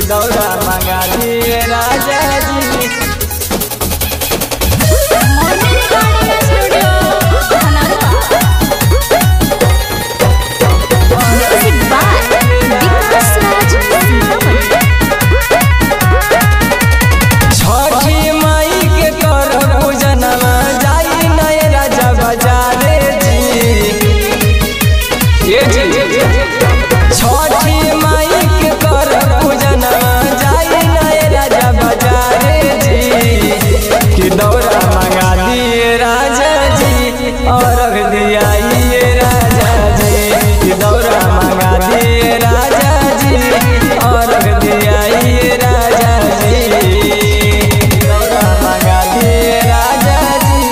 दौरा मंगा दिए राजा जी। दौरा मंगा दिए राजा जी और रख दिया ये राजा जी। दौरा मंगा दिए राजा जी और रख दिया ये राजा जी। दौरा मंगा दिए राजा जी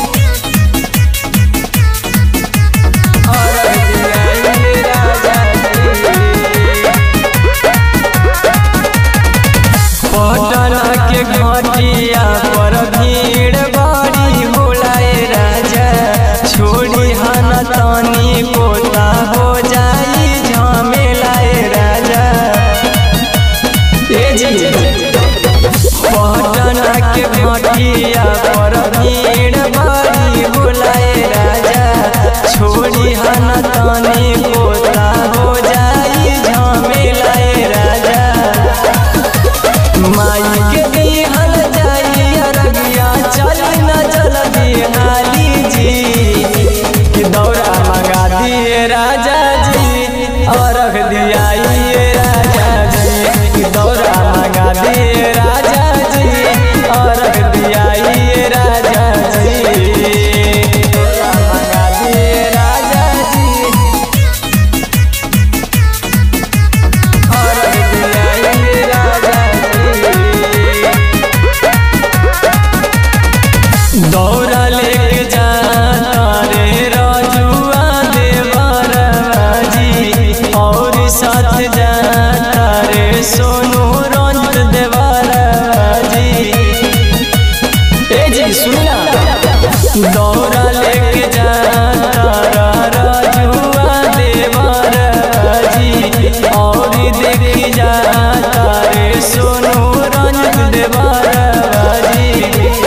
और रख दिया ये राजा जी। पटना के घटिया पर भीड़ बड़ी होलाए राजा, छोड़ी हन तनी कोता हो जाई झमेलाए राजा। पटना के घटिया पर भीड़ बड़ी होलाए राजा, छोड़ी हन तनी कोता हो जाई झमेलाए राजा। माई के दिहल जाई अरगिया चल न चल बिहाली जी। कि दौरा मंगा दिए राजा जी और रख दिया ये राजा जी। कि दौरा मंगा दिए राजा जी और रख दिया ये राजा जी। दौरा मंगा दिए राजा जी और रख दिया ये राजा जी। दौरा लेके जाता रे राजुआ देवरवा जी, और साथ जाता रे सोनू रंज देवरवा जी। ए जी सुनना, दौरा लेके जाता राजुआ देवरवा जी, और देखी जाता रे सोनू रंज देवरवा जी।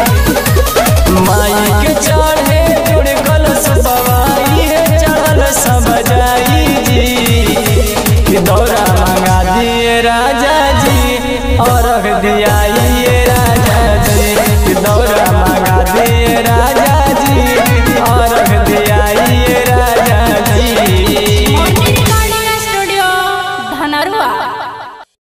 माई के चढ़े जुड़ कलश बवाई है चढ़ल सब जाई जी। कि दौरा मंगा दिए राजा जी और रख दिया ये राजा जी। कि दौरा मंगा दिए राजा जी और रख दिया ये राजा जी। स्टूडियो धनरुआ।